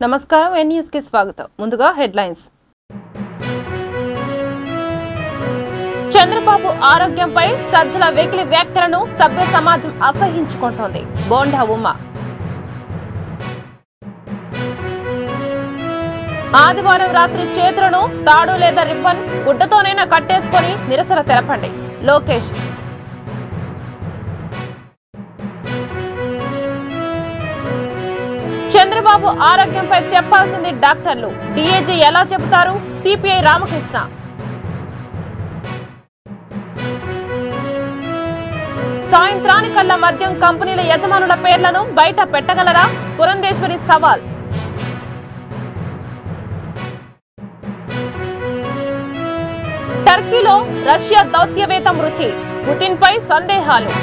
నమస్కారం ఎన్ న్యూస్ కి స్వాగతం ముందుగా హెడ్లైన్స్ చంద్రబాబు ఆరోగ్యంపై సజ్జల వెకిలి వ్యాఖ్యలను సభ్య సమాజం అసహించుకుంటోంది బోండా ఉమ్మ ఆదివారం రాత్రి చేతులను తాడు లేదా రిబ్బన్ గుడ్డతోనైనా కట్టేసుకొని నిరసన తెలపండి లోకేష్ చంద్రబాబు ఆరోగ్యంపై చెప్పాల్సింది డాక్టర్లు డీఏజీ ఎలా చెబుతారు సిపిఐ రామకృష్ణ సాయంత్రానికల్లా మద్యం కంపెనీల యజమానుల పేర్లను బయట పెట్టగలరా పురంధేశ్వరి సవాల్ టర్కీలో రష్యా దౌత్యవేత్త మృతి పుతిన్ పై సందేహాలు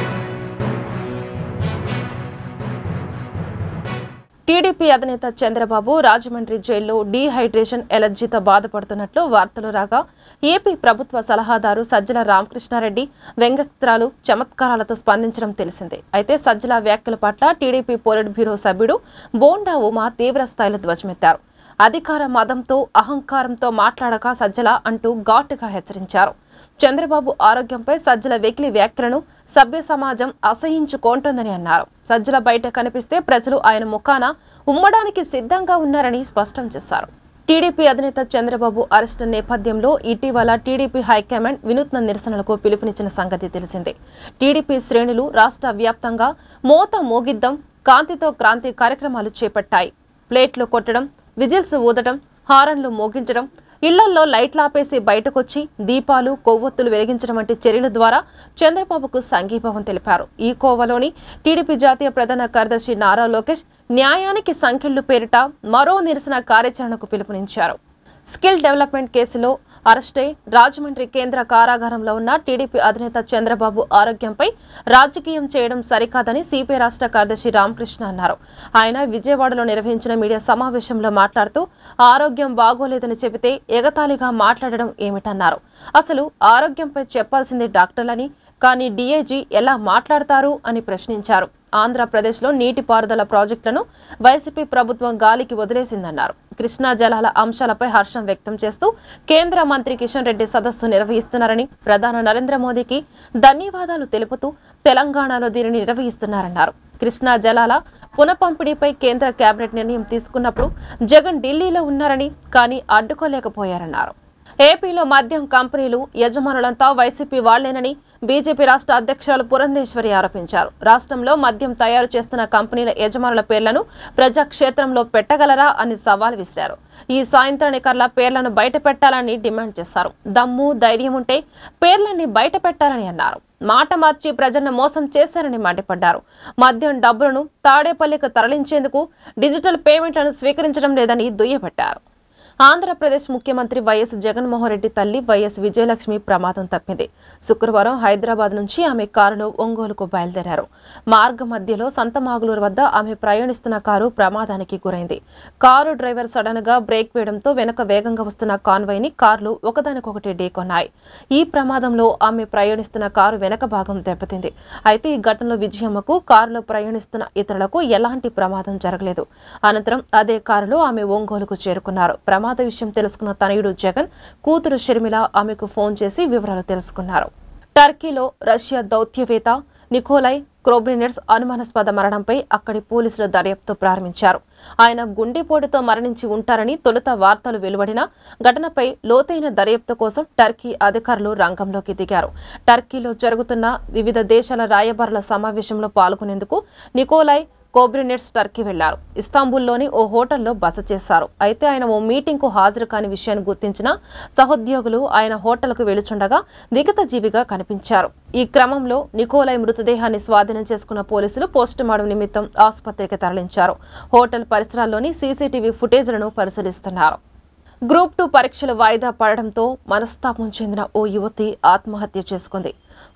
టీడీపీ అధినేత చంద్రబాబు రాజమండ్రి జైల్లో డీహైడ్రేషన్ ఎలర్జీతో బాధపడుతున్నట్లు వార్తలు రాగా ఏపీ ప్రభుత్వ సలహాదారు సజ్జల రామకృష్ణారెడ్డి వ్యంగ్యాస్త్రాలు చమత్కారాలతో స్పందించడం తెలిసిందే అయితే సజ్జల వ్యాఖ్యల పట్ల టీడీపీ పోలిట్ బ్యూరో సభ్యుడు బోండా ఉమా తీవ్ర స్థాయిలో ధ్వజమెత్తారు అధికార మదంతో అహంకారంతో మాట్లాడక సజ్జల అంటూ ఘాటుగా హెచ్చరించారు చంద్రబాబు ఆరోగ్యంపై సజ్జల వెకిలి వ్యాఖ్యలను సభ్య సమాజం అసహించుకుంటోందని అన్నారు సజ్జల బయట కనిపిస్తే ప్రజలు ఆయన ముఖాన ఉమ్మడానికి సిద్ధంగా ఉన్నారని స్పష్టం చేశారు టీడీపీ అధినేత చంద్రబాబు అరెస్టు నేపథ్యంలో ఇటీవల టీడీపీ హైకమాండ్ వినూత్న నిరసనలకు పిలుపునిచ్చిన సంగతి తెలిసిందే టీడీపీ శ్రేణులు రాష్ట్ర వ్యాప్తంగా మోత మోగిద్దం కాంతితో క్రాంతి కార్యక్రమాలు చేపట్టాయి ప్లేట్లు కొట్టడం విజిల్స్ ఊదడం హారన్లు మోగించడం ఇళ్లల్లో లైట్లాపేసి బయటకొచ్చి దీపాలు కొవ్వొత్తులు వెలిగించడం వంటి చర్యల ద్వారా చంద్రబాబుకు సంఘీభావం తెలిపారు ఈ కోవలోని టీడీపీ జాతీయ ప్రధాన కార్యదర్శి నారా లోకేష్ న్యాయానికి సంఖ్యలు పేరిట మరో నిరసన కార్యాచరణకు పిలుపునిచ్చారు స్కిల్ డెవలప్మెంట్ కేసులో అరెస్టై రాజమండ్రి కేంద్ర కారాగారంలో ఉన్న టీడీపీ అధినేత చంద్రబాబు ఆరోగ్యంపై రాజకీయం చేయడం సరికాదని సిపిఐ రాష్ట్ర కార్యదర్శి రామకృష్ణ అన్నారు ఆయన విజయవాడలో నిర్వహించిన మీడియా సమావేశంలో మాట్లాడుతూ ఆరోగ్యం బాగోలేదని చెబితే ఎగతాళిగా మాట్లాడడం ఏమిటన్నారు అసలు ఆరోగ్యంపై చెప్పాల్సింది డాక్టర్లని కానీ డీఏజీ ఎలా మాట్లాడతారు అని ప్రశ్నించారు ఆంధ్రప్రదేశ్లో నీటిపారుదల ప్రాజెక్టులను వైసీపీ ప్రభుత్వం గాలికి వదిలేసిందన్నారు కృష్ణా జలాల అంశాలపై హర్షం వ్యక్తం చేస్తూ కేంద్ర మంత్రి కిషన్ రెడ్డి సదస్సు నిర్వహిస్తున్నారని ప్రధాని నరేంద్ర మోదీకి ధన్యవాదాలు తెలుపుతూ తెలంగాణలో దీనిని నిర్వహిస్తున్నారన్నారు కృష్ణా జలాల పునఃపంపిణీపై కేంద్ర కేబినెట్ నిర్ణయం తీసుకున్నప్పుడు జగన్ ఢిల్లీలో ఉన్నారని కానీ అడ్డుకోలేకపోయారన్నారు ఏపీలో మద్యం కంపెనీలు యజమానులంతా వైసీపీ వాళ్లేనని బీజేపీ రాష్ట్ర అధ్యక్షురాలు పురంధేశ్వరి ఆరోపించారు రాష్ట్రంలో మద్యం తయారు చేస్తున్న కంపెనీల యజమానుల పేర్లను ప్రజాక్షేత్రంలో పెట్టగలరా అని సవాల్ విసిరారు ఈ సాయంత్రానికల్లా పేర్లను బయట పెట్టాలని డిమాండ్ చేశారు దమ్ము ధైర్యం ఉంటే పేర్లన్నీ బయట పెట్టాలని అన్నారు మాట మార్చి ప్రజలను మోసం చేశారని మండిపడ్డారు మద్యం డబ్బులను తాడేపల్లికి తరలించేందుకు డిజిటల్ పేమెంట్లను స్వీకరించడం లేదని దుయ్యబట్టారు ఆంధ్రప్రదేశ్ ముఖ్యమంత్రి వైఎస్ జగన్మోహన్ రెడ్డి తల్లి వైఎస్ విజయలక్ష్మి ప్రమాదం తప్పింది శుక్రవారం హైదరాబాద్ నుంచి ఆమె కారులో ఒంగోలుకు బయలుదేరారు మార్గ మధ్యలో సంతమాగులూరు వద్ద ఆమె ప్రయాణిస్తున్న కారు ప్రమాదానికి గురైంది కారు డ్రైవర్ సడన్ గా బ్రేక్ వేయడంతో వెనుక వేగంగా వస్తున్న కాన్వాయ్ ని కార్లు ఒకదానికొకటి ఢీకొన్నాయి ఈ ప్రమాదంలో ఆమె ప్రయాణిస్తున్న కారు వెనక భాగం దెబ్బతింది అయితే ఈ ఘటనలో విజయమ్మకు కారులో ప్రయాణిస్తున్న ఇతరులకు ఎలాంటి ప్రమాదం జరగలేదు అనంతరం అదే కారులో ఆమె ఒంగోలుకు చేరుకున్నారు ప్రమాద విషయం తెలుసుకున్న తనయుడు జగన్ కూతురు షర్మిల ఆమెకు ఫోన్ చేసి వివరాలు తెలుసుకున్నారు టర్కీలో రష్యా దౌత్యవేత్త నికోలై క్రోబ్రినెట్స్ అనుమానాస్పద మరణంపై అక్కడి పోలీసులు దర్యాప్తు ప్రారంభించారు ఆయన గుండెపోటుతో మరణించి ఉంటారని తొలుత వార్తలు వెలువడిన ఘటనపై లోతైన దర్యాప్తు కోసం టర్కీ అధికారులు రంగంలోకి దిగారు టర్కీలో జరుగుతున్న వివిధ దేశాల రాయబారుల సమావేశంలో పాల్గొనేందుకు నికోలై కోబ్రినెట్స్ టర్కీ వెళ్లారు ఇస్తాంబుల్లోని ఓ హోటల్లో బస చేశారు అయితే ఆయన ఓ మీటింగ్ కు హాజరు కాని విషయాన్ని గుర్తించిన సహోద్యోగులు ఆయన హోటల్కు వెళుచుండగా విగత జీవిగా కనిపించారు ఈ క్రమంలో నికోలై మృతదేహాన్ని స్వాధీనం చేసుకున్న పోలీసులు పోస్టుమార్టం నిమిత్తం ఆసుపత్రికి తరలించారు హోటల్ పరిసరాల్లోని సీసీటీవీ ఫుటేజ్లను పరిశీలిస్తున్నారు గ్రూప్ 2 పరీక్షలు వాయిదా పడడంతో మనస్తాపం చెందిన ఓ యువతి ఆత్మహత్య చేసుకుంది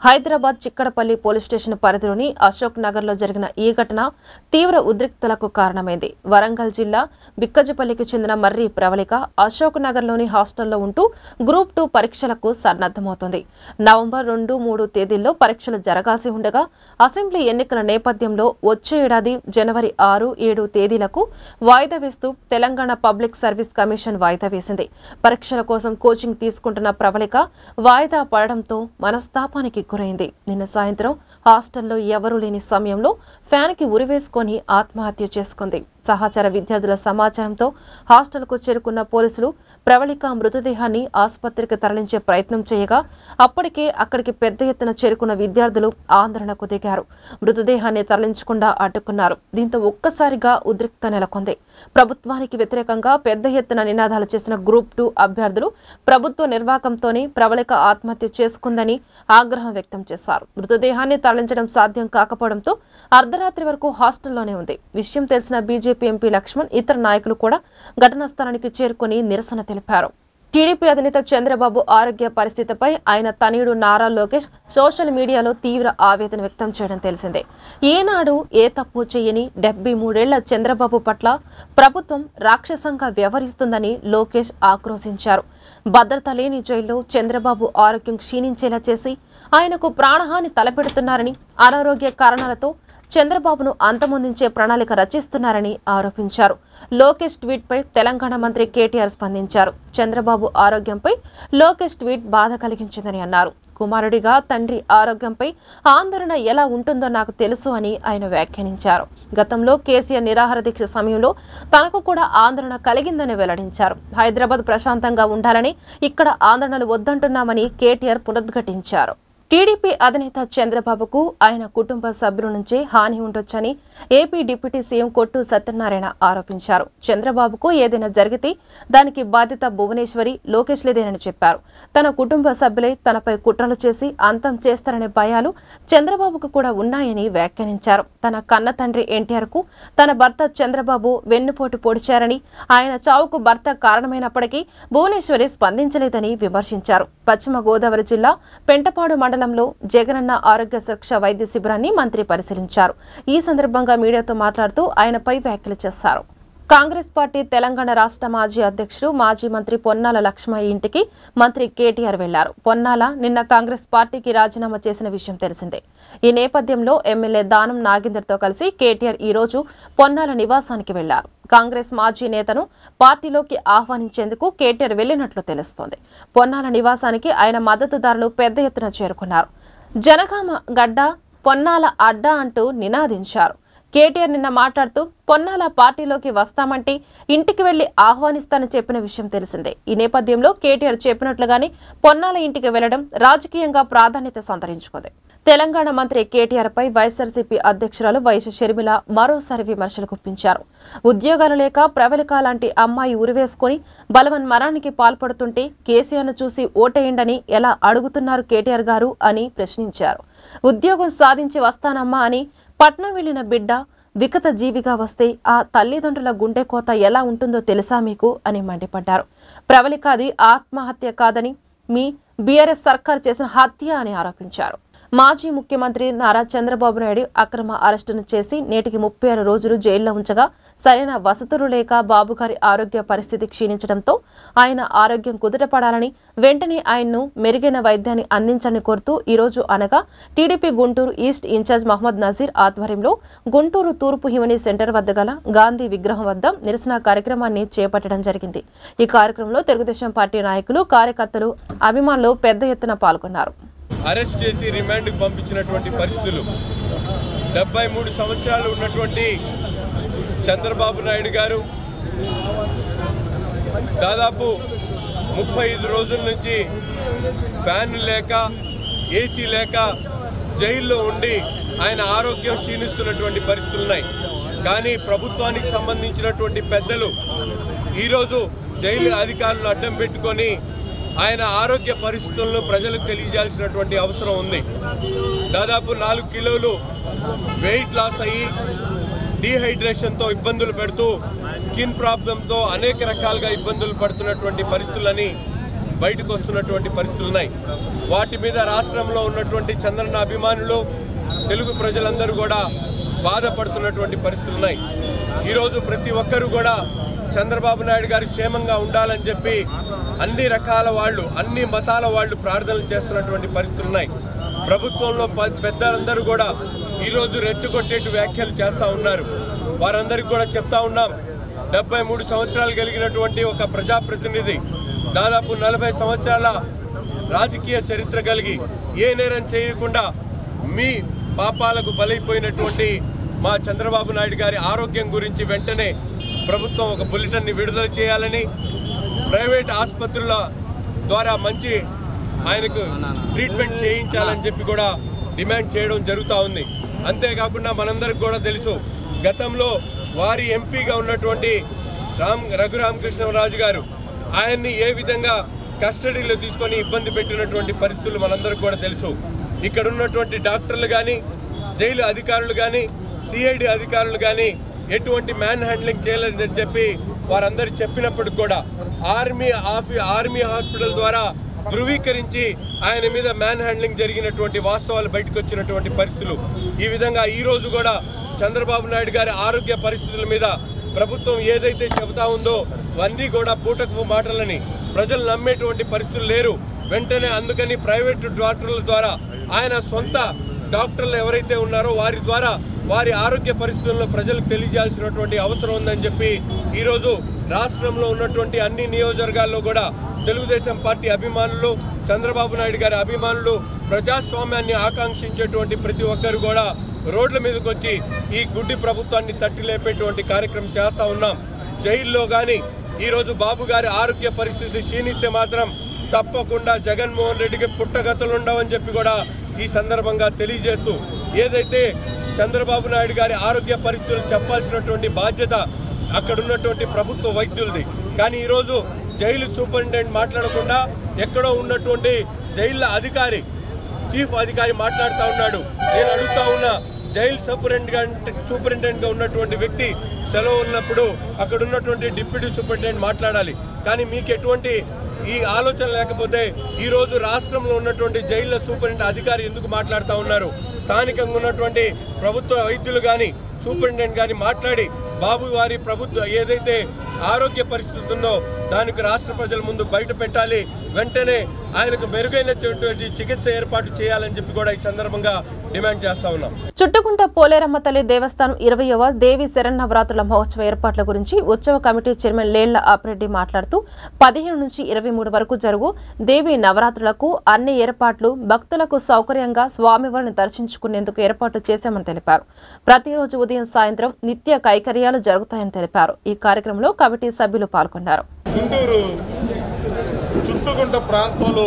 హైదరాబాద్ చిక్కడపల్లి పోలీస్ స్టేషన్ పరిధిలోని అశోక్ నగర్లో జరిగిన ఈ ఘటన తీవ్ర ఉద్రిక్తలకు కారణమైంది. వరంగల్ జిల్లా బిక్కజపల్లికి చెందిన మర్రి ప్రవళిక అశోక్ నగర్లోని హాస్టల్లో ఉంటూ గ్రూప్ 2 పరీక్షలకు సన్నద్ధమవుతుంది. నవంబర్ 2, 3 తేదీల్లో పరీక్షలు జరగాల్సి ఉండగా అసెంబ్లీ ఎన్నికల నేపథ్యంలో వచ్చే ఏడాది జనవరి 6, 7 తేదీలకు వాయిదా వేస్తూ తెలంగాణ పబ్లిక్ సర్వీస్ కమిషన్ వాయిదా వేసింది. పరీక్షల కోసం కోచింగ్ తీసుకుంటున్న ప్రవళిక వాయిదా పడడంతో మనస్తాపానికి గురైంది. నిన్న సాయంత్రం హాస్టల్లో ఎవరూ లేని సమయంలో ఫ్యాన్కి ఉరివేసుకొని ఆత్మహత్య చేసుకుంది. సహచర విద్యార్థుల సమాచారంతో హాస్టల్కు చేరుకున్న పోలీసులు ప్రవళిక మృతదేహాన్ని ఆసుపత్రికి తరలించే ప్రయత్నం చేయగా అప్పటికే అక్కడికి పెద్ద ఎత్తున చేరుకున్న విద్యార్థులు ఆందోళనకు దిగారు. మృతదేహాన్ని తరలించకుండా అడ్డుకున్నారు. దీంతో ఒక్కసారిగా ఉద్రిక్త నెలకొంది. ప్రభుత్వానికి వ్యతిరేకంగా పెద్ద ఎత్తున నినాదాలు చేసిన గ్రూప్ 2 అభ్యర్థులు ప్రభుత్వ నిర్వాకంతోనే ప్రవళిక ఆత్మహత్య చేసుకుందని ఆగ్రహం వ్యక్తం చేశారు. మృతదేహాన్ని తరలించడం సాధ్యం కాకపోవడంతో అర్ధరాత్రి వరకు హాస్టల్లోనే ఉంది. విషయం తెలిసిన బీజేపీ ఎంపీ లక్ష్మణ్ ఇతర నాయకులు కూడా ఘటనా స్థలానికి చేరుకుని నిరసన తెలిపారు. టీడీపీ అధినేత చంద్రబాబు ఆరోగ్య పరిస్థితిపై ఆయన తనయుడు నారా లోకేష్ సోషల్ మీడియాలో తీవ్ర ఆవేదన వ్యక్తం చేయడం తెలిసిందే. ఏనాడు ఏ తప్పు చేయని 73 ఏళ్ల చంద్రబాబు పట్ల ప్రభుత్వం రాక్షసంగా వ్యవహరిస్తుందని లోకేష్ ఆక్రోశించారు. భద్రత లేని జైల్లో చంద్రబాబు ఆరోగ్యం క్షీణించేలా చేసి ఆయనకు ప్రాణహాని తలపెడుతున్నారని, అనారోగ్య కారణాలతో చంద్రబాబును అంతమొందించే ప్రణాళిక రచిస్తున్నారని ఆరోపించారు. లోకేష్ ట్వీట్పై తెలంగాణ మంత్రి కేటీఆర్ స్పందించారు. చంద్రబాబు ఆరోగ్యంపై లోకేష్ ట్వీట్ బాధ కలిగించిందని అన్నారు. కుమారుడిగా తండ్రి ఆరోగ్యంపై ఆందోళన ఎలా ఉంటుందో నాకు తెలుసు అని ఆయన వ్యాఖ్యానించారు. గతంలో కేసీఆర్ నిరాహార దీక్ష సమయంలో తనకు కూడా ఆందోళన కలిగిందని వెల్లడించారు. హైదరాబాద్ ప్రశాంతంగా ఉండాలని, ఇక్కడ ఆందోళనలు వద్దంటున్నామని కేటీఆర్ పునరుద్ఘాటించారు. టీడీపీ అధినేత చంద్రబాబుకు ఆయన కుటుంబ సభ్యుల నుంచి హాని ఉండొచ్చని ఏపీ డిప్యూటీ సీఎం కొట్టు సత్యనారాయణ ఆరోపించారు. చంద్రబాబుకు ఏదైనా జరిగితే దానికి బాధ్యత భువనేశ్వరి, లోకేష్ లేదేనని చెప్పారు. తన కుటుంబ సభ్యులే తనపై కుట్రలు చేసి అంతం చేస్తారనే భయాలు చంద్రబాబుకు కూడా ఉన్నాయని వ్యాఖ్యానించారు. తన కన్న తండ్రి ఎన్టీఆర్ కు తన భర్త చంద్రబాబు వెన్నుపోటు పొడిచారని, ఆయన చావుకు భర్త కారణమైనప్పటికీ భువనేశ్వరి స్పందించలేదని విమర్శించారు. పశ్చిమ గోదావరి జిల్లా పెంటపాడు మండలంలో జగనన్న ఆరోగ్య సురక్ష వైద్య శిబిరాన్ని మంత్రి పరిశీలించారు. ఈ సందర్భంగా మీడియాతో మాట్లాడుతూ ఆయనపై వ్యాఖ్యలు చేశారు. కాంగ్రెస్ పార్టీ తెలంగాణ రాష్ట్ర మాజీ అధ్యక్షుడు, మాజీ మంత్రి పొన్నాల లక్ష్మయ్య ఇంటికి మంత్రి కేటీఆర్ వెళ్లారు. పొన్నాల నిన్న కాంగ్రెస్ పార్టీకి రాజీనామా చేసిన విషయం తెలిసిందే. ఈ నేపథ్యంలో ఎమ్మెల్యే దానం నాగేందర్తో కలిసి కేటీఆర్ ఈ రోజు పొన్నాల నివాసానికి వెళ్లారు. కాంగ్రెస్ మాజీ నేతను పార్టీలోకి ఆహ్వానించేందుకు కేటీఆర్ వెళ్లినట్లు తెలుస్తోంది. పొన్నాల నివాసానికి ఆయన మద్దతుదారులు పెద్ద ఎత్తున చేరుకున్నారు. జనగామ గడ్డ, పొన్నాల అడ్డా అంటూ నినాదించారు. కేటీఆర్ నిన్న మాట్లాడుతూ పొన్నాల పార్టీలోకి వస్తామంటే ఇంటికి వెళ్లి ఆహ్వానిస్తానని చెప్పిన విషయం తెలిసిందే. ఈ నేపథ్యంలో కేటీఆర్ చెప్పినట్లుగానే పొన్నాల ఇంటికి వెళ్లడం రాజకీయంగా ప్రాధాన్యత సంతరించుకుంది. తెలంగాణ మంత్రి కేటీఆర్ పై వైఎస్ఆర్సీపీ అధ్యక్షురాలు వైఎస్ షర్మిల మరోసారి విమర్శలు గుప్పించారు. ఉద్యోగాలు లేక ప్రవళిక లాంటి అమ్మాయి ఉరివేసుకుని బలవన్మరణానికి పాల్పడుతుంటే కేసీఆర్ను చూసి ఓటేయండని ఎలా అడుగుతున్నారు కేటీఆర్ గారు అని ప్రశ్నించారు. ఉద్యోగం సాధించి వస్తానమ్మా అని పట్నం వెళ్లిన బిడ్డ వికత జీవిగా వస్తే ఆ తల్లిదండ్రుల గుండె కోత ఎలా ఉంటుందో తెలుసా మీకు అని మండిపడ్డారు. ప్రవళిక అది ఆత్మహత్య కాదని మీ బీఆర్ఎస్ సర్కార్ చేసిన హత్య అని ఆరోపించారు. మాజీ ముఖ్యమంత్రి నారా చంద్రబాబు నాయుడు అక్రమ అరెస్టును చేసి నేటికి 36 రోజులు జైల్లో ఉంచగా సరైన వసతులు లేక బాబుగారి ఆరోగ్య పరిస్థితి క్షీణించడంతో ఆయన ఆరోగ్యం కుదుటపడాలని, వెంటనే ఆయన్ను మెరుగైన వైద్యాన్ని అందించాలని కోరుతూ ఈరోజు అనగా టీడీపీ గుంటూరు ఈస్ట్ ఇన్ఛార్జ్ మహమ్మద్ నజీర్ ఆధ్వర్యంలో గుంటూరు తూర్పు హిమనీ సెంటర్ వద్ద గల గాంధీ విగ్రహం వద్ద నిరసన కార్యక్రమాన్ని చేపట్టడం జరిగింది. ఈ కార్యక్రమంలో తెలుగుదేశం పార్టీ నాయకులు, కార్యకర్తలు, అభిమానులు పెద్ద ఎత్తున పాల్గొన్నారు. అరెస్ట్ చేసి రిమాండ్కి పంపించినటువంటి పరిస్థితులు, 73 సంవత్సరాలు ఉన్నటువంటి చంద్రబాబు నాయుడు గారు దాదాపు 35 రోజుల నుంచి ఫ్యాన్ లేక, ఏసీ లేక జైల్లో ఉండి ఆయన ఆరోగ్యం క్షీణిస్తున్నటువంటి పరిస్థితులు ఉన్నాయి. కానీ ప్రభుత్వానికి సంబంధించినటువంటి పెద్దలు ఈరోజు జైలు అధికారులను అడ్డం పెట్టుకొని ఆయన ఆరోగ్య పరిస్థితులను ప్రజలకు తెలియజేయాల్సినటువంటి అవసరం ఉంది. దాదాపు 4 కిలోలు వెయిట్ లాస్ అయ్యి డీహైడ్రేషన్తో ఇబ్బందులు పెడుతూ స్కిన్ ప్రాబ్లంతో అనేక రకాలుగా ఇబ్బందులు పడుతున్నటువంటి పరిస్థితులని బయటకు వస్తున్నటువంటి పరిస్థితులు ఉన్నాయి. వాటి మీద రాష్ట్రంలో ఉన్నటువంటి చంద్రన్న అభిమానులు తెలుగు ప్రజలందరూ కూడా బాధపడుతున్నటువంటి పరిస్థితులు ఉన్నాయి. ఈరోజు ప్రతి ఒక్కరూ కూడా చంద్రబాబు నాయుడు గారు క్షేమంగా ఉండాలని చెప్పి అన్ని రకాల వాళ్ళు, అన్ని మతాల వాళ్ళు ప్రార్థనలు చేస్తున్నటువంటి పరిస్థితులు ఉన్నాయి. ప్రభుత్వంలో పెద్దలందరూ కూడా ఈరోజు రెచ్చగొట్టేటు వ్యాఖ్యలు చేస్తూ ఉన్నారు. వారందరికీ కూడా చెప్తా ఉన్నాం, 73 సంవత్సరాలు కలిగినటువంటి ఒక ప్రజాప్రతినిధి, దాదాపు 40 సంవత్సరాల రాజకీయ చరిత్ర కలిగి ఏ నేరం చేయకుండా మీ పాపాలకు బలైపోయినటువంటి మా చంద్రబాబు నాయుడు గారి ఆరోగ్యం గురించి వెంటనే ప్రభుత్వం ఒక బులెటిన్ని విడుదల చేయాలని, ప్రైవేట్ ఆసుపత్రుల ద్వారా మంచి ఆయనకు ట్రీట్మెంట్ చేయించాలని చెప్పి కూడా డిమాండ్ చేయడం జరుగుతూ ఉంది. అంతేకాకుండా మనందరికి కూడా తెలుసు, గతంలో వారి ఎంపీగా ఉన్నటువంటి రఘురామకృష్ణరాజు గారు ఆయన్ని ఏ విధంగా కస్టడీలో తీసుకొని ఇబ్బంది పెట్టినటువంటి పరిస్థితులు మనందరికి కూడా తెలుసు. ఇక్కడ ఉన్నటువంటి డాక్టర్లు కానీ, జైలు అధికారులు కానీ, సిఐడి అధికారులు కానీ ఎటువంటి మ్యాన్ హ్యాండ్లింగ్ చేయలేదని చెప్పి వారందరూ చెప్పినప్పటికి కూడా ఆర్మీ హాస్పిటల్ ద్వారా ధృవీకరించి ఆయన మీద మ్యాన్ హ్యాండ్లింగ్ జరిగినటువంటి వాస్తవాలు బయటకు వచ్చినటువంటి పరిస్థితులు. ఈ విధంగా ఈరోజు కూడా చంద్రబాబు నాయుడు గారి ఆరోగ్య పరిస్థితుల మీద ప్రభుత్వం ఏదైతే చెబుతా ఉందో అవన్నీ కూడా పూటకపు మాటలని ప్రజలు నమ్మేటువంటి పరిస్థితులు లేరు. వెంటనే అందుకని ప్రైవేటు డాక్టర్ల ద్వారా, ఆయన సొంత డాక్టర్లు ఎవరైతే ఉన్నారో వారి ద్వారా వారి ఆరోగ్య పరిస్థితులను ప్రజలకు తెలియజేయాల్సినటువంటి అవసరం ఉందని చెప్పి ఈరోజు రాష్ట్రంలో ఉన్నటువంటి అన్ని నియోజకవర్గాల్లో కూడా తెలుగుదేశం పార్టీ అభిమానులు, చంద్రబాబు నాయుడు గారి అభిమానులు, ప్రజాస్వామ్యాన్ని ఆకాంక్షించేటువంటి ప్రతి ఒక్కరు కూడా రోడ్ల మీదకి వచ్చి ఈ గుడ్డి ప్రభుత్వాన్ని తట్టి లేపేటువంటి కార్యక్రమం చేస్తూ ఉన్నాం. జైల్లో కానీ ఈరోజు బాబు గారి ఆరోగ్య పరిస్థితి క్షీణిస్తే మాత్రం తప్పకుండా జగన్మోహన్ రెడ్డికి పుట్టగతులు ఉండవని చెప్పి కూడా ఈ సందర్భంగా తెలియజేస్తూ, ఏదైతే చంద్రబాబు నాయుడు గారి ఆరోగ్య పరిస్థితులు చెప్పాల్సినటువంటి బాధ్యత అక్కడ ఉన్నటువంటి ప్రభుత్వ వైద్యులది. కానీ ఈరోజు జైలు సూపరింటెండెంట్ మాట్లాడకుండా ఎక్కడో ఉన్నటువంటి జైళ్ళ అధికారి, చీఫ్ అధికారి మాట్లాడుతూ ఉన్నాడు. నేను అడుగుతా ఉన్నా, జైలు సూపరింటెండెంట్గా ఉన్నటువంటి వ్యక్తి సెలవు ఉన్నప్పుడు అక్కడ ఉన్నటువంటి డిప్యూటీ సూపరింటెండెంట్ మాట్లాడాలి. కానీ మీకు ఎటువంటి ఈ ఆలోచన లేకపోతే ఈరోజు రాష్ట్రంలో ఉన్నటువంటి జైళ్ళ సూపరింటెండెంట్ అధికారి ఎందుకు మాట్లాడుతూ ఉన్నారు? స్థానికంగా ఉన్నటువంటి ప్రభుత్వ వైద్యులు కానీ, సూపరింటెండెంట్ కానీ మాట్లాడి బాబు వారి ప్రభుత్వ ఏదైతే ఆరోగ్య పరిస్థితి ఉందో దానికి రాష్ట్ర ప్రజల ముందు బయట పెట్టాలి. వెంటనే ఆయనకు మెరుగైనటువంటి చికిత్స ఏర్పాటు చేయాలని చెప్పి కూడా ఈ సందర్భంగా డిమాండ్ చేస్తా ఉన్నాం. చుట్టుకుంట పోలేరమ్మ తల్లి దేవస్థానం 20వ దేవి శరన్నవరాత్రుల మహోత్సవ ఏర్పాట్ల గురించి ఉత్సవ కమిటీ చైర్మన్ లేళ్ల ఆపిరెడ్డి మాట్లాడుతూ 15 నుంచి 23 వరకు జరుగు దేవి నవరాత్రులకు అన్ని ఏర్పాట్లు భక్తులకు సౌకర్యంగా స్వామివారిని దర్శించుకునేందుకు ఏర్పాట్లు చేశామని తెలిపారు. ప్రతిరోజు ఉదయం సాయంత్రం నిత్య కైకర్యాలు జరుగుతాయని తెలిపారు. ఈ కార్యక్రమంలో కమిటీ సభ్యులు పాల్గొన్నారు. గుంటూరు చుట్టుకుంట ప్రాంతంలో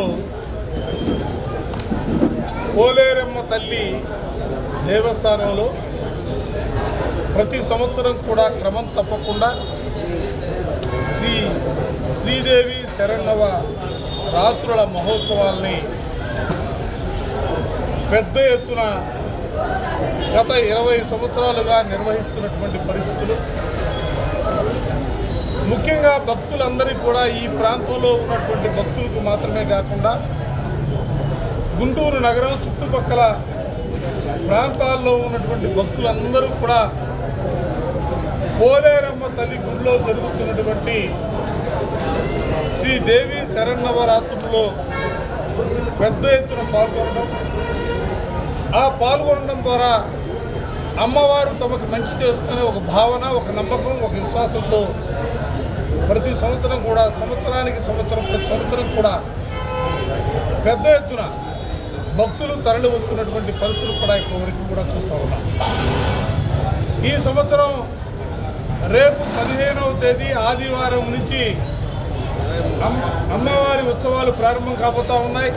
పోలేరమ్మ తల్లి దేవస్థానంలో ప్రతి సంవత్సరం కూడా క్రమం తప్పకుండా శ్రీదేవి శరన్నవ రాత్రుల మహోత్సవాల్ని పెద్ద ఎత్తున గత 20 సంవత్సరాలుగా నిర్వహిస్తున్నటువంటి పరిస్థితులు. ముఖ్యంగా భక్తులందరికీ కూడా ఈ ప్రాంతంలో ఉన్నటువంటి భక్తులకు మాత్రమే కాకుండా గుంటూరు నగరం చుట్టుపక్కల ప్రాంతాల్లో ఉన్నటువంటి భక్తులందరూ కూడా పోలేరమ్మ తల్లి గుడిలో జరుగుతున్నటువంటి శ్రీదేవి శరన్నవరాత్రుల్లో పెద్ద ఎత్తున పాల్గొనడం ద్వారా అమ్మవారు తమకు మంచి చేస్తున్న ఒక భావన, ఒక నమ్మకం, ఒక విశ్వాసంతో ప్రతి సంవత్సరం కూడా ప్రతి సంవత్సరం కూడా పెద్ద ఎత్తున భక్తులు తరలి వస్తున్నటువంటి పరిస్థితులు కూడా ఇప్పటివరకు కూడా చూస్తూ ఉన్నాం. ఈ సంవత్సరం రేపు 15వ తేదీ ఆదివారం నుంచి అమ్మవారి ఉత్సవాలు ప్రారంభం కాబోతూ ఉన్నాయి.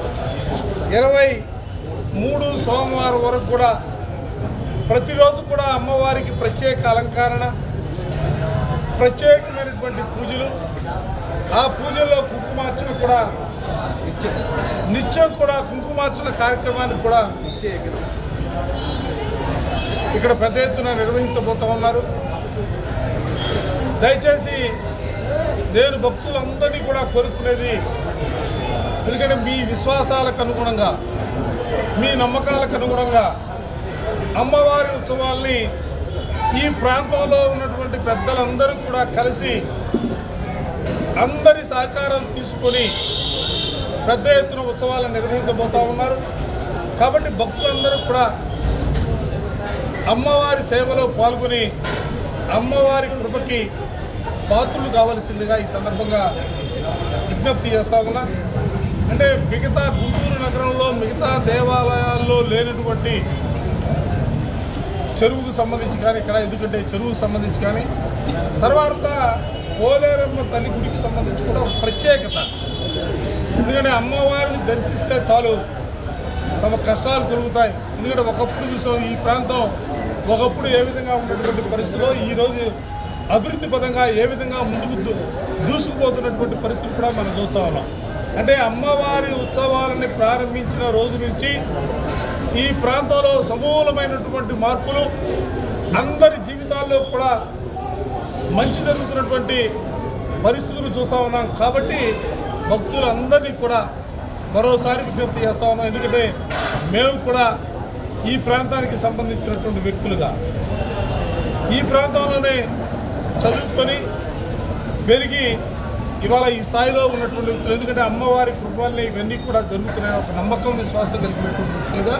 23 సోమవారం వరకు కూడా ప్రతిరోజు కూడా అమ్మవారికి ప్రత్యేక అలంకరణ, ప్రత్యేకమైనటువంటి పూజలు, ఆ పూజల్లో కుంకుమార్చన కూడా నిత్యం కూడా కుంకుమార్చన కార్యక్రమాన్ని కూడా ఇక్కడ పెద్ద ఎత్తున నిర్వహించబోతూ ఉన్నారు. దయచేసి నేను భక్తులందరినీ కూడా కోరుకునేది, ఎందుకంటే మీ విశ్వాసాలకు అనుగుణంగా, మీ నమ్మకాలకు అనుగుణంగా అమ్మవారి ఉత్సవాల్ని ఈ ప్రాంతంలో ఉన్నటువంటి పెద్దలందరూ కూడా కలిసి అందరి సహకారం తీసుకొని పెద్ద ఎత్తున ఉత్సవాలను నిర్వహించబోతూ ఉన్నారు. కాబట్టి భక్తులందరూ కూడా అమ్మవారి సేవలో పాల్గొని అమ్మవారి కృపకి పాత్రులు కావాల్సిందిగా ఈ సందర్భంగా విజ్ఞప్తి చేస్తా ఉన్నా. అంటే మిగతా గుంటూరు నగరంలో మిగతా దేవాలయాల్లో లేనటువంటి చెరువుకు సంబంధించి కానీ ఇక్కడ, ఎందుకంటే చెరువుకు సంబంధించి కానీ, తర్వాత పోలేరమ్మ తల్లి గుడికి సంబంధించి కూడా ఒక ప్రత్యేకత. ఎందుకంటే అమ్మవారిని దర్శిస్తే చాలు తమ కష్టాలు తొలుగుతాయి. ఎందుకంటే ఒకప్పుడు చూసాం ఈ ప్రాంతం ఒకప్పుడు ఏ విధంగా ఉన్నటువంటి పరిస్థితుల్లో ఈరోజు అభివృద్ధి పదంగా ఏ విధంగా ముందుకు దూసుకుపోతున్నటువంటి పరిస్థితులు కూడా మనం చూస్తూ ఉన్నాం. అంటే అమ్మవారి ఉత్సవాలని ప్రారంభించిన రోజు నుంచి ఈ ప్రాంతంలో సమూలమైనటువంటి మార్పులు, అందరి జీవితాల్లో కూడా మంచి జరుగుతున్నటువంటి పరిస్థితులు చూస్తూ ఉన్నాం. కాబట్టి భక్తులందరినీ కూడా మరోసారి విజ్ఞప్తి చేస్తూ ఉన్నాం. ఎందుకంటే మేము కూడా ఈ ప్రాంతానికి సంబంధించినటువంటి వ్యక్తులుగా ఈ ప్రాంతంలోనే చదువుకొని పెరిగి ఇవాళ ఈ స్థాయిలో ఉన్నటువంటి వ్యక్తులు, ఎందుకంటే అమ్మవారి కృపల్ని ఇవన్నీ కూడా జరుగుతున్నాయి ఒక నమ్మకం, విశ్వాసం కలిగినటువంటి వ్యక్తులుగా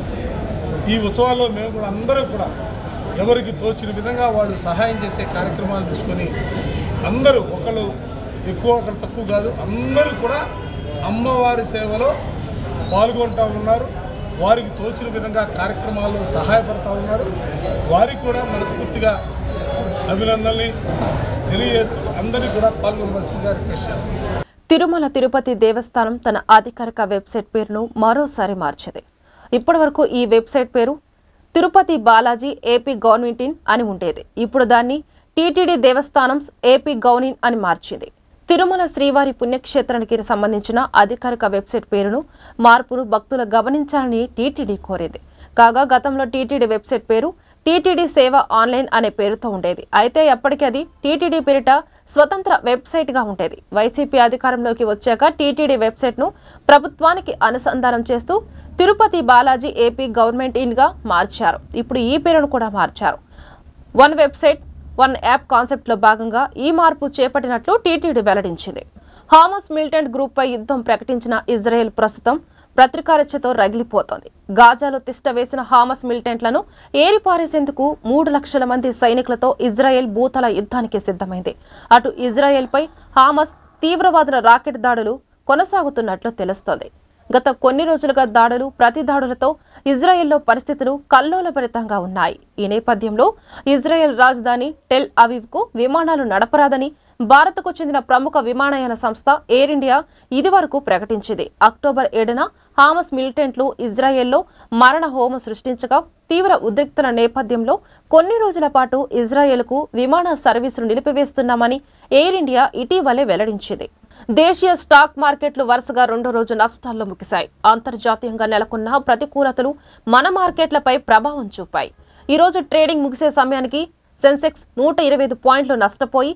ఈ ఉత్సవాల్లో మేము కూడా అందరూ కూడా ఎవరికి తోచిన విధంగా వాళ్ళు సహాయం చేసే కార్యక్రమాలు తీసుకొని అందరూ, ఒకళ్ళు ఎక్కువ ఒకళ్ళు తక్కువ కాదు, అందరూ కూడా అమ్మవారి సేవలో పాల్గొంటూ ఉన్నారు. వారికి తోచిన విధంగా కార్యక్రమాల్లో సహాయపడుతూ ఉన్నారు. వారికి కూడా మనస్ఫూర్తిగా అభినందనల్ని తెలియజేస్తూ అందరినీ కూడా పాల్గొనవలసిందిగా రిక్వెస్ట్ చేస్తున్నారు. తిరుమల తిరుపతి దేవస్థానం తన అధికారిక వెబ్సైట్ పేరును మరోసారి మార్చింది. ఇప్పటివరకు ఈ వెబ్సైట్ పేరు తిరుపతి బాలాజీ ఏపీ గవర్నమెంట్ ఇన్ అని ఉండేది. ఇప్పుడు దాన్ని టీటీడీ దేవస్థానం ఏపీ గవర్నిన్ అని మార్చింది. తిరుమల శ్రీవారి పుణ్యక్షేత్రానికి సంబంధించిన అధికారిక వెబ్సైట్ పేరును మార్పును భక్తులు గమనించాలని టీటీడీ కోరింది. కాగా గతంలో టీటీడీ వెబ్సైట్ పేరు టీటీడీ సేవ ఆన్లైన్ అనే పేరుతో ఉండేది. అయితే ఎప్పటికీ అది టీటీడీ పేరిట స్వతంత్ర వెబ్సైట్గా ఉండేది. వైసీపీ అధికారంలోకి వచ్చాక టీటీడీ వెబ్సైట్ను ప్రభుత్వానికి అనుసంధానం చేస్తూ తిరుపతి బాలాజీ ఏపీ గవర్నమెంట్ ఇన్గా మార్చారు. ఇప్పుడు ఈ పేరును కూడా మార్చారు. వన్ వెబ్సైట్ వన్ యాప్ కాన్సెప్ట్లో భాగంగా ఈ మార్పు చేపట్టినట్లు టీటీడీ వెల్లడించింది. హామస్ మిలిటెంట్ గ్రూప్పై యుద్ధం ప్రకటించిన ఇజ్రాయెల్ ప్రస్తుతం ప్రతీకారచతో రగిలిపోతోంది. గాజాలో తిష్ట వేసిన హామస్ మిలిటెంట్లను ఏరిపారేసేందుకు 3 లక్షల మంది సైనికులతో ఇజ్రాయెల్ భూతల యుద్ధానికి సిద్ధమైంది. అటు ఇజ్రాయెల్పై హామస్ తీవ్రవాదుల రాకెట్ దాడులు కొనసాగుతున్నట్లు తెలుస్తోంది. గత కొన్ని రోజులుగా దాడులు, ప్రతి దాడులతో ఇజ్రాయెల్లో పరిస్థితులు కల్లోలభరితంగా ఉన్నాయి. ఈ నేపథ్యంలో ఇజ్రాయెల్ రాజధాని టెల్ అవీవ్కు విమానాలు నడపరాదని భారత్కు చెందిన ప్రముఖ విమానయాన సంస్థ ఎయిర్ ఇండియా ఇదివరకు ప్రకటించింది. అక్టోబర్ 7న హామస్ మిలిటెంట్లు ఇజ్రాయెల్లో మరణ హోమం సృష్టించగా తీవ్ర ఉద్రిక్తల నేపథ్యంలో కొన్ని రోజుల పాటు ఇజ్రాయెల్కు విమాన సర్వీసులు నిలిపివేస్తున్నామని ఎయిర్ ఇండియా ఇటీవలే వెల్లడించింది. దేశీయ స్టాక్ మార్కెట్లు వరుసగా 2వ రోజు నష్టాల్లో ముగిశాయి. అంతర్జాతీయంగా నెలకొన్న ప్రతికూలతలు మన మార్కెట్లపై ప్రభావం చూపాయి. ఈ రోజు ట్రేడింగ్ ముగిసే సమయానికి సెన్సెక్స్ 125 పాయింట్లు నష్టపోయి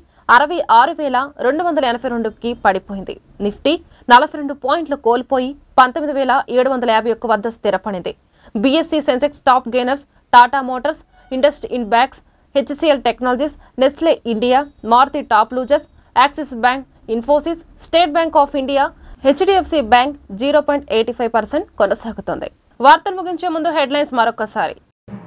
66,282కి పడిపోయింది. నిఫ్టీ 42 పాయింట్లు కోల్పోయి 19,751 వద్ద స్థిరపడింది. BSE Sensex top gainers Tata motors, industry in banks, HCL technologies, Nestle India, Maruti top losers, Axis bank, Infosys, state bank of India, HDFC bank 0.85% కొనసాగుతోంది. వార్తలు ముగించే ముందు హెడ్లైన్స్ మరొకసారి.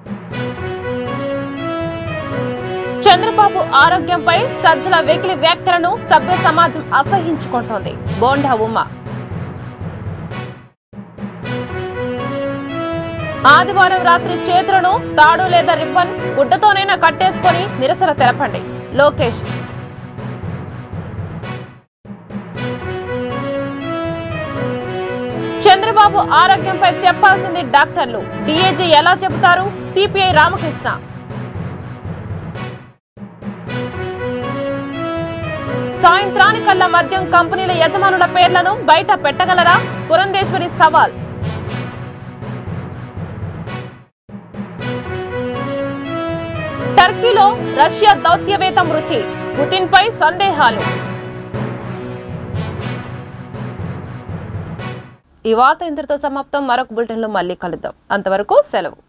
చంద్రబాబు ఆరోగ్యంపై సజ్జల వెకిలి వ్యాఖ్యలను సభ్య సమాజం అసహించుకుంటోంది. బోండా ఉమ. ఆదివారం రాత్రి చేతులను తాడు లేదా రిబ్బన్ గుడ్డతోనైనా కట్టేసుకొని నిరసన తెలపండి. లోకేష్. చంద్రబాబు ఆరోగ్యంపై చెప్పాల్సింది డాక్టర్లు, డీఏజీ ఎలా చెబుతారు? సిపిఐ రామకృష్ణ. సాయంత్రానికల్లా మద్యం కంపెనీల యజమానుల పేర్లను బయట పెట్టగలరా? పురంధేశ్వరి సవాల్. టర్కీలో రష్యా దౌత్యవేత్త మృతి, పుతిన్ పై సందేహాలు. ఈ వార్త ఇంతటితో సమాప్తం. మరొక బులెటిన్లో మళ్ళీ కలుద్దాం. అంతవరకు సెలవు.